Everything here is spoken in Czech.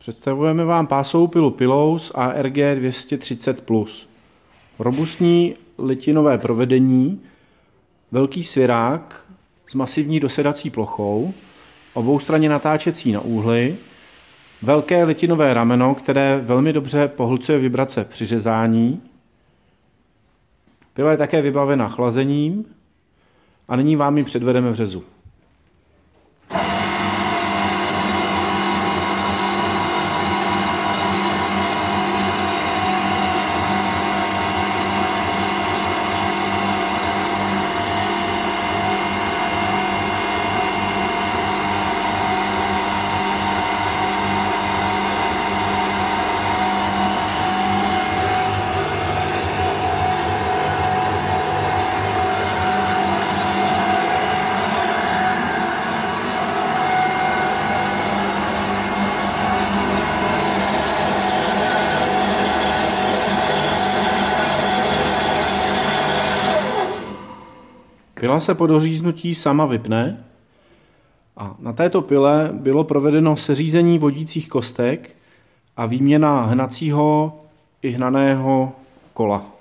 Představujeme vám pásovou pilu Pilous ARG 230+. Robustní litinové provedení, velký svirák s masivní dosedací plochou, oboustranně natáčecí na úhly, velké litinové rameno, které velmi dobře pohlcuje vibrace při řezání. Pila je také vybavena chlazením a nyní vám ji předvedeme v řezu. Pila se po doříznutí sama vypne a na této pile bylo provedeno seřízení vodících kostek a výměna hnacího i hnaného kola.